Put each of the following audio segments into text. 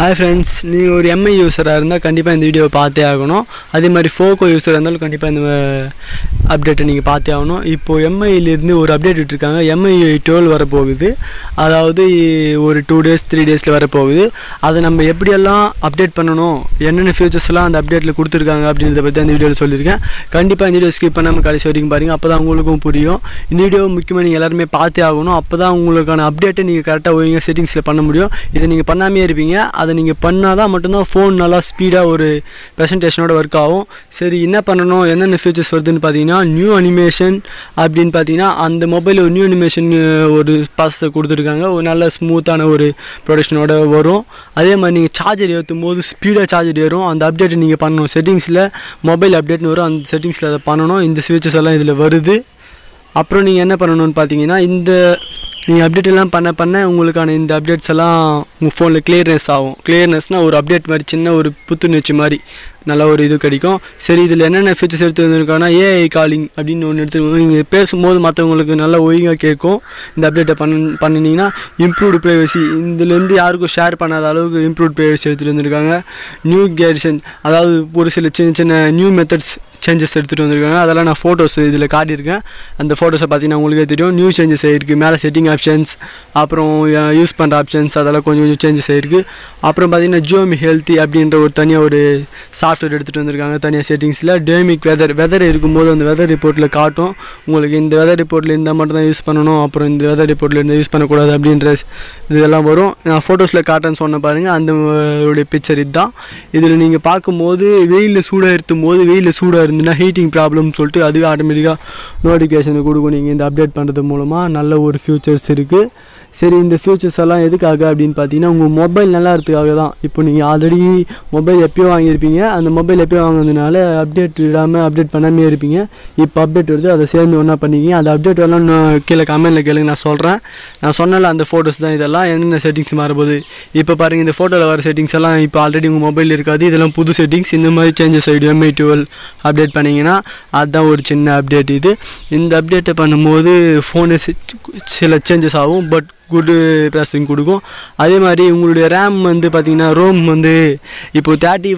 Hi friends நீங்கள் ஒரு MI யூசரா இருந்தா கண்டிப்பா இந்த வீடியோவை பார்த்தே ஆகணும். அதே மாதிரி FOCO யூசரா இருந்தாலும் கண்டிப்பா இந்த அப்டேட்டை நீங்க பார்த்தே ஆகணும். இப்போ MI ல இருந்து ஒரு அப்டேட் விட்டுருக்காங்க. MI 12 வர போகுது. அதாவது ஒரு 2 days 3 daysல வர போகுது. அதை நம்ம எப்படி எல்லாம் அப்டேட் பண்ணனும், என்னென்ன ஃபீச்சர்ஸ் எல்லாம் அந்த அப்டேட்ல கொடுத்திருக்காங்க அப்படிங்கறத பத்தி இந்த வீடியோல சொல்லிருக்கேன். கண்டிப்பா இந்த வீடியோ ஸ்கிப் பண்ணாம கடைசி வரைக்கும் பாருங்க. அப்பதான் உங்களுக்கும் புரியும். இந்த வீடியோ முக்கியமா நீங்க எல்லாரும் பார்த்தே ஆகணும். அப்பதான் உங்களுக்கான அப்டேட்டை நீங்க கரெக்ட்டா ஒழுங்கா செட்டிங்ஸ்ல பண்ண முடியும். இதை நீங்க பண்ணாமே இருப்பீங்க. அதை நீங்க பண்ணாதான் மட்டும்தான் ஃபோன் நல்லா ஸ்பீடா ஒரு பிரசன்டேஷனோட வர்க் ஆகும். சரி, என்ன பண்ணனும், என்னென்ன ஃபீச்சர்ஸ் வருதுன்னு பாத்தீங்கன்னா நியூ அனிமேஷன் அப்படினு பாத்தீங்கன்னா அந்த மொபைல்ல ஒரு நியூ அனிமேஷன் ஒரு ப்ராசஸர் கொடுத்திருக்காங்க. ஒரு நல்ல ஸ்மூத்தான ஒரு ப்ரொடக்ஷனோட வரும். அதே மாதிரி நீங்க சார்ஜர் ஏத்தும்போது ஸ்பீடா சார்ஜர் ஏறும். அந்த அப்டேட் நீங்க பண்ணனும். செட்டிங்ஸ்ல மொபைல் அப்டேட்னு வரும். அந்த செட்டிங்ஸ்ல அதை பண்ணனும். இந்த ஃபீச்சர்ஸ் எல்லாம் இதுல வருது. அப்புறம் நீங்க என்ன பண்ணனும்னு பாத்தீங்கன்னா இந்த நீங்க அப்டேட் எல்லாம் பண்ண உங்களுக்கான இந்த அப்டேட்ஸ் எல்லாம் உங்க ஃபோன்ல கிளியர்னஸ் ஆகும். கிளியர்னஸ்னா ஒரு அப்டேட் மாதிரி சின்ன ஒரு புத்துணர்ச்சி மாதிரி நல்ல ஒரு இது கிடைக்கும். சரி, இதுல என்னென்ன ஃபீச்சர்ஸ் எடுத்து வந்திருக்காங்கன்னா AI காலிங் அப்படின்னு ஒன்று எடுத்து நீங்க பேசும்போது மற்றவங்களுக்கு நல்லா ஒழுங்கா கேட்கும். இந்த அப்டேட்டை பண்ணினீங்கன்னா இம்ப்ரூவ்டு ப்ரைவசி, இதுல இருந்து யாருக்கும் ஷேர் பண்ணாத அளவுக்கு இம்ப்ரூவ்டு ப்ரைவசி எடுத்துட்டு வந்திருக்காங்க. நியூ கேடிஷன், அதாவது ஒரு சில சின்ன சின்ன நியூ மெத்தட்ஸ் சேஞ்சஸ் எடுத்துகிட்டு வந்திருக்காங்க. அதெல்லாம் நான் ஃபோட்டோஸ் இதில் காட்டியிருக்கேன். அந்த ஃபோட்டோஸை பார்த்தீங்கன்னா உங்களுக்கே தெரியும். நியூ சேஞ்சஸ் ஆகிருக்கு. மேலே செட்டிங் ஆப்ஷன்ஸ், அப்புறம் யூஸ் பண்ணுற ஆப்ஷன்ஸ், அதெல்லாம் கொஞ்சம் சேஞ்சஸ் ஆகிருக்கு. அப்புறம் பார்த்தீங்கன்னா ஜியோமி ஹெல்த்தி அப்படின்ற ஒரு தனியாக ஒரு சாஃப்ட்வேர் எடுத்துகிட்டு வந்திருக்காங்க. தனியாக செட்டிங்ஸில் டைனமிக் வெதர் இருக்கும்போது அந்த வெதர் ரிப்போர்ட்டில் காட்டும் உங்களுக்கு. இந்த வெதர் ரிப்போர்ட்டில் இருந்தால் மட்டும் தான் யூஸ் பண்ணணும், அப்புறம் இந்த வெதர் ரிப்போர்ட்டில் இருந்தால் யூஸ் பண்ணக்கூடாது அப்படின்ற இதெல்லாம் வரும். நான் ஃபோட்டோஸில் காட்டுன்னு சொன்ன பாருங்கள். அந்த பிக்சர் இதுதான். இதில் நீங்கள் பார்க்கும்போது வெயிலில் சூடாக இருக்கும்போது வெயிலில் சூடாக இருந்துன்னா ஹீட்டிங் ப்ராப்ளம்னு சொல்லிட்டு அதுவே ஆட்டோமேட்டிக்காக நோட்டிஃபிகேஷனை கொடுக்கும். நீங்கள் இந்த அப்டேட் பண்ணுறது மூலமாக நல்ல ஒரு ஃபியூச்சர்ஸ் இருக்குது. சரி, இந்த ஃபியூச்சர்ஸ் எல்லாம் எதுக்காக அப்படின்னு பார்த்தீங்கன்னா உங்கள் மொபைல் நல்லா இருக்கிறதுக்காக தான். இப்போ நீங்கள் ஆல்ரெடி மொபைல் எப்போயோ வாங்கியிருப்பீங்க. அந்த மொபைல் எப்போயோ வாங்கினதுனால அப்டேட் விடாமல் அப்டேட் பண்ணாமே இருப்பீங்க. இப்போ அப்டேட் வருது, அதை சேர்ந்து ஒன்றா பண்ணிக்கிங்க. அந்த அப்டேட் எல்லாம் கீழே கமெண்ட்டில் கேளுங்க, நான் சொல்கிறேன். நான் சொன்னல அந்த ஃபோட்டோஸ் தான் இதெல்லாம். என்னென்ன செட்டிங்ஸ் மாறும்போது இப்போ பாருங்கள். இந்த ஃபோட்டோவில் வர செட்டிங்ஸ் எல்லாம் இப்போ ஆல்ரெடி உங்கள் மொபைல் இருக்காது. இதெல்லாம் புது செட்டிங்ஸ். இந்த மாதிரி சேஞ்சஸ் ஆகிடும். MI 12 அப்டேட் பண்ணிங்கன்னா அதுதான் ஒரு சின்ன அப்டேட் இது. இந்த அப்டேட்டை பண்ணும்போது ஃபோனு சில சேஞ்சஸ் ஆகும், பட் குட் ப்ராசஸிங் கொடுக்கும். அதே மாதிரி உங்களுடைய ரேம் வந்து பார்த்தீங்கன்னா ரோம் வந்து இப்போ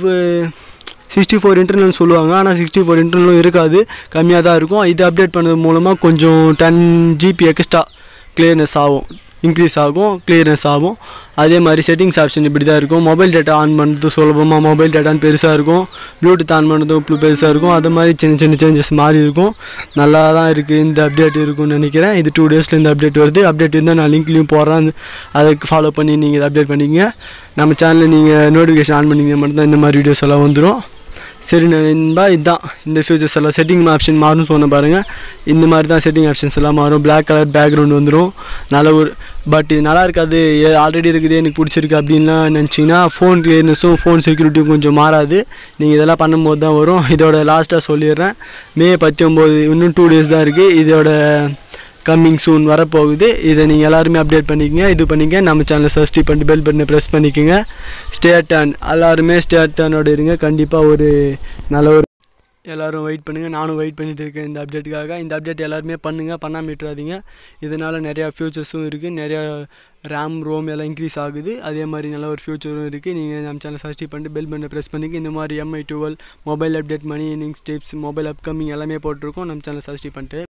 64 இன்டர்னல் சொல்லுவாங்க. ஆனால் 64 இன்டர்னலும் இருக்காது, கம்மியாக தான் இருக்கும். இது அப்டேட் பண்ணது மூலமாக கொஞ்சம் 10 GB எக்ஸ்ட்ரா கிளியர்னஸ் ஆகும், இன்க்ரீஸ் ஆகும், கிளியர்னஸ் ஆகும். அதே மாதிரி செட்டிங்ஸ் ஆப்ஷன் இப்படி தான் இருக்கும். மொபைல் டேட்டா ஆன் பண்ணுறது சுலபமாக மொபைல் டேட்டான்னு பெருசாக இருக்கும். ப்ளூடூத் ஆன் பண்ணுறதும் பெருசாக இருக்கும். அது மாதிரி சின்ன சின்ன சேஞ்சஸ் மாதிரி இருக்கும். நல்லா தான் இருக்குது இந்த அப்டேட் இருக்கும்னு நினைக்கிறேன். இது 2 daysல இந்த அப்டேட் வருது. அப்டேட் இருந்தால் நான் லிங்க்லேயும் போடுறேன். அதுக்கு ஃபாலோ பண்ணி நீங்கள் இதை அப்டேட் பண்ணிக்கங்க. நம்ம சேனலில் நீங்கள் நோட்டிஃபிகேஷன் ஆன் பண்ணிங்க மட்டும்தான் இந்த மாதிரி வீடியோஸ் எல்லாம் வந்துடும். சரி நண்பா, இதுதான் இந்த ஃபியூச்சர்ஸ் எல்லாம். செட்டிங் ஆப்ஷன் மாறும் சொன்ன பாருங்கள். இந்த மாதிரி தான் செட்டிங் ஆப்ஷன்ஸ் எல்லாம் மாறும். பிளாக் கலர் பேக்ரவுண்ட் வந்துடும். நல்ல ஒரு பட் இது நல்லா இருக்காது, ஆல்ரெடி இருக்குது எனக்கு பிடிச்சிருக்கு அப்படின்லாம் நினச்சிங்கன்னா ஃபோன் கிளியர்னஸும் ஃபோன் செக்யூரிட்டியும் கொஞ்சம் மாறாது. நீங்கள் இதெல்லாம் பண்ணும்போது தான் வரும். இதோட லாஸ்ட்டாக சொல்லிடுறேன். May 19 இன்னும் 2 days தான் இருக்குது. இதோட கம்மிங் சூன் வரப்போகுது. இதை நீங்கள் எல்லாருமே அப்டேட் பண்ணிக்கங்க. இது பண்ணிங்க. நம்ம சேனலை சப்ஸ்கிரைப் பண்ணி பெல் பட்டனை ப்ரெஸ் பண்ணிக்கோங்க. ஸ்டே டர்ன், எல்லாருமே ஸ்டே டர்னோட இருங்க. கண்டிப்பாக ஒரு நல்ல ஒரு எல்லோரும் வெயிட் பண்ணுங்கள். நானும் வெயிட் பண்ணிகிட்டு இருக்கேன் இந்த அப்டேட்டுக்காக. இந்த அப்டேட் எல்லாருமே பண்ணுங்கள், பண்ணாமல் விட்டுறாதீங்க. இதனால் நிறையா ஃபியூச்சர்ஸும் இருக்குது. நிறையா ரேம் ரோம் எல்லாம் இன்க்ரீஸ் ஆகுது. அதே மாதிரி நல்ல ஒரு ஃபியூச்சரும் இருக்குது. நீங்கள் நம்ம சேனலை சப்ஸ்கிரைப் பண்ணிட்டு பெல் பட்டனை ப்ரெஸ் பண்ணிக்க. இந்த மாதிரி MI 12 mobile update, money earnings tips, mobile upcoming எல்லாமே போட்டிருக்கோம். நம்ம சேனலை சப்ஸ்கிரைப் பண்ணிட்டு